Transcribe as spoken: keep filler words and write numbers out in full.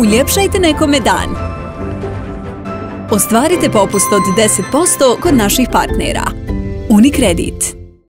Uljepšajte nekome dan. Ostvarite popust od deset posto kod naših partnera. Unikredit.